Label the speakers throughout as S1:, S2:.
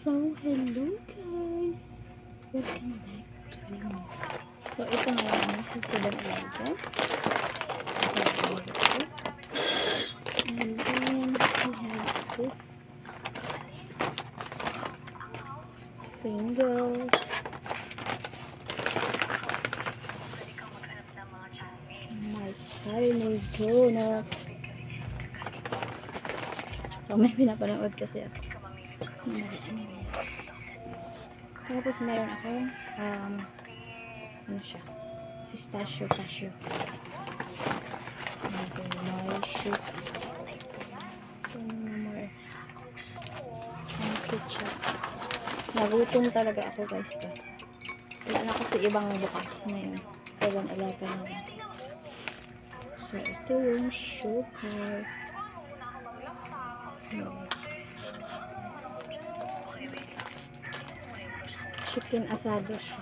S1: So, hello guys! Welcome back to me. So, ito ngayon sa 7-Eleven. And then, we have this Pringles. My tiny donuts. So, may pinapanood kasi ako. Anyway. Tapos meron akong ano siya? Pistachio cashew. Okay, my shoot. Ano more? Ang ketchup. Nagutom talaga ako guys pa. Wala na kasi ibang bukas ngayon. 7-Eleven na. So, ito yung sugar. Chicken asado siya.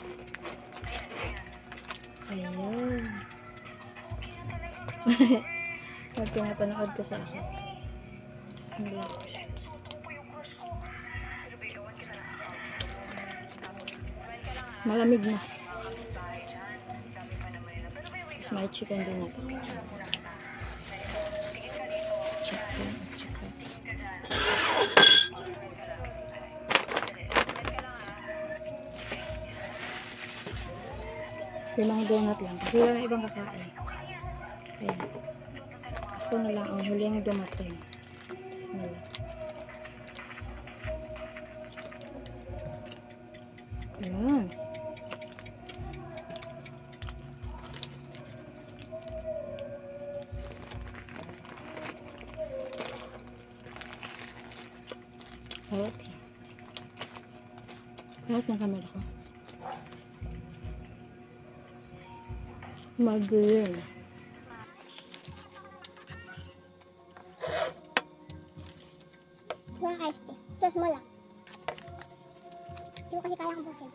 S1: Ayun. Pag pinapanood ko sa ako. Bismillah. Malamig na. Tapos may chicken din natin. Chicken. Limang donut lang. Kasi wala na ibang kakain. Ayan. Ako na lang ang huling dumating. Bismillah. Ayan. Harap siya. Harap ng camera ko. Magaling.
S2: Walang iced tea. Ito, small lang. Hindi ko kasi kaya ang busin.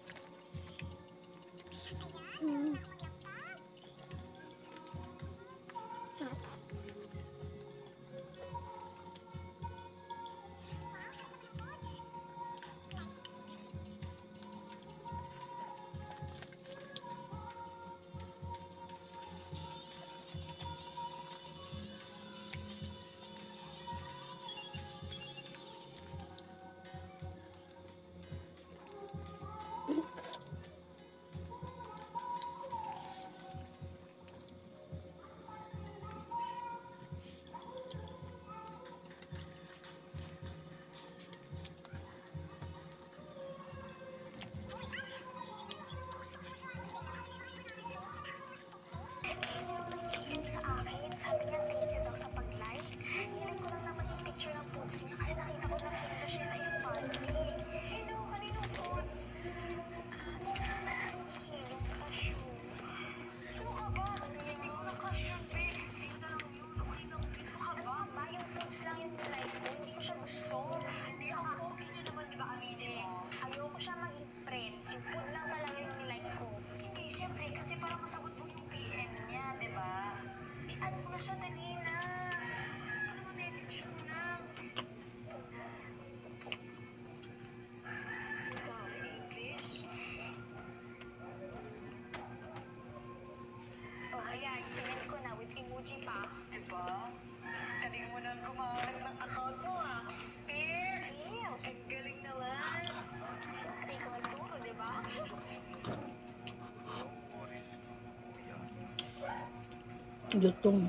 S1: Lutong.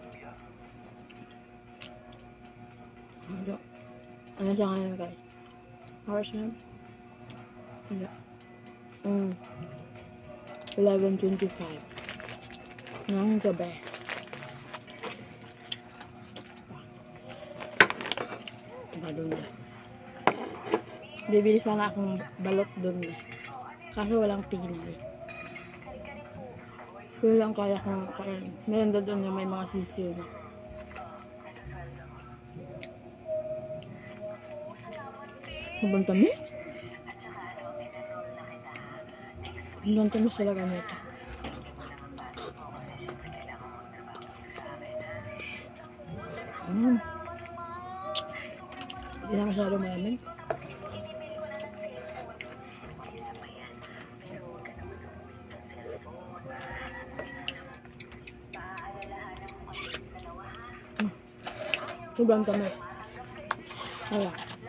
S1: Ano siya ngayon guys? Hours na? Hindi. 11:25 ng gabi. Diba doon na? Bibili sana akong balot doon na. Kaso walang tingin. Yun lang kaya kong kain. Meron doon na may mga sisiyo na. Sobrang tamis. Sobrang tamis talaga nito. Hindi na masyado malamig. Sobrang dami. Wala.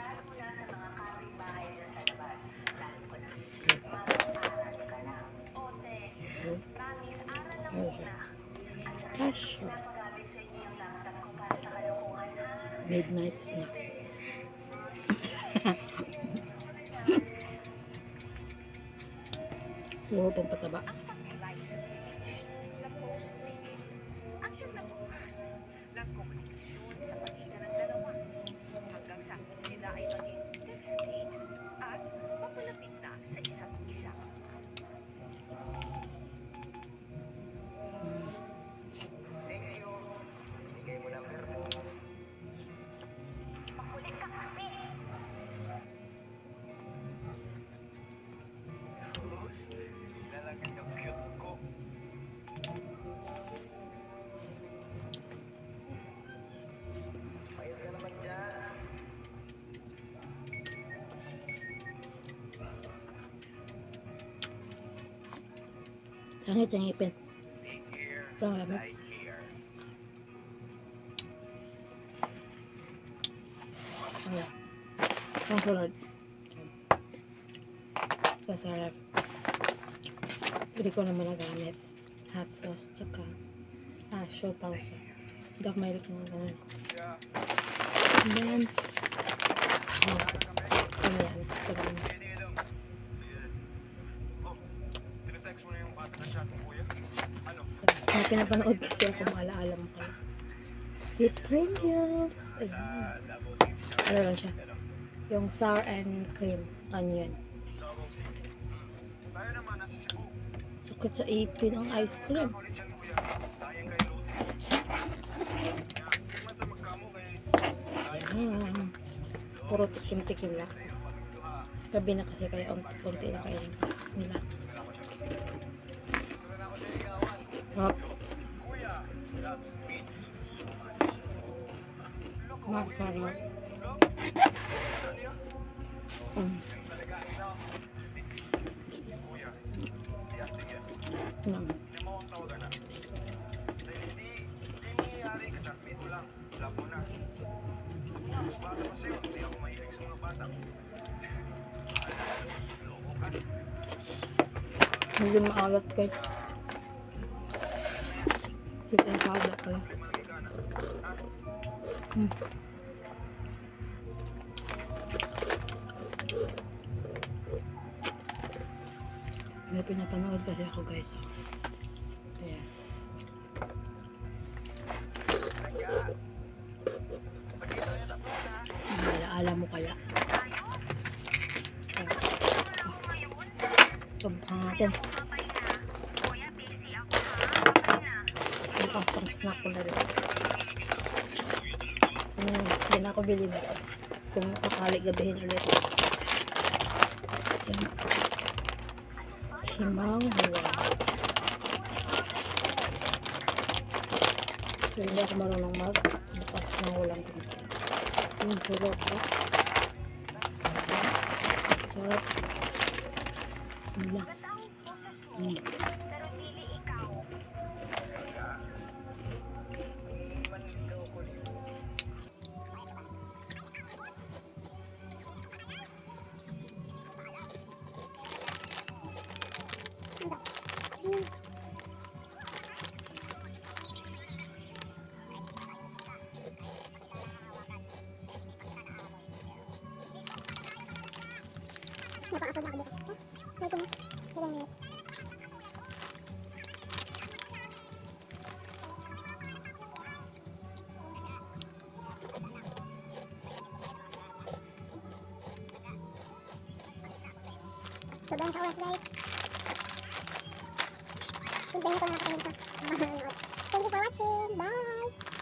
S1: Ano siya? Cashew. Midnight snack. Puro pang pataba.
S3: Sa posting, ang siyang nabukas ng komunikasyon sa pagitan ng dalawa hanggang sa sila ay maging next-mate at papalapit na sa isa't isa.
S2: Makulit ka kasi.
S1: Langit ang ipin. Parang lamit. Wala. Ang sunod. Sa ref. Hindi ko naman nagamit. Hot sauce, tsaka siopaw sauce. Hindi ako mahilig ng ganun. And then, ano yan? Ganun. May pinapanood kasi ako, maalaala mo kayo. Si Pringles. Ayan. Ano lang siya? Yung sour and cream onion. Sakit sa ipin ang ice cream. Ayan. Puro tikim-tikim lang. Gabi na kasi kaya konti na kayo. Bismillah. Hop. Masarap. Nam. Hindi maalat kay. Sweet and sour pala. May pinapanood kasi ako guys. Ayan. Alaala mo kaya. Subukan natin. Ang pastang snack ko na rin. Hindi na ako bili mo. Kung sakali gabihin ulit. Ayan. Simaw hawa. So, hindi ako marunong bukas ng ulang ko. Yung sarap ko. Sarap. Bismillah.
S2: Pero dili ikaw. Napa-upload na ako bukas. Ito na. Ilang minutes. Sobrang sa oras guys. Puntahin ko na nakakalimutan. Thank you for watching. Bye!